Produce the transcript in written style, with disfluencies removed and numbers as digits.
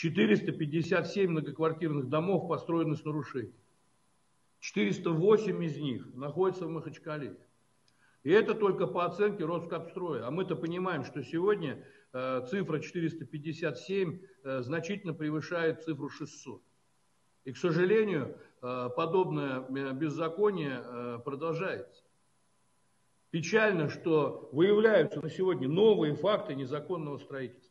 457 многоквартирных домов построены с нарушением. 408 из них находятся в Махачкале. И это только по оценке Роскапстроя. А мы-то понимаем, что сегодня цифра 457 значительно превышает цифру 600. И, к сожалению, подобное беззаконие продолжается. Печально, что выявляются на сегодня новые факты незаконного строительства.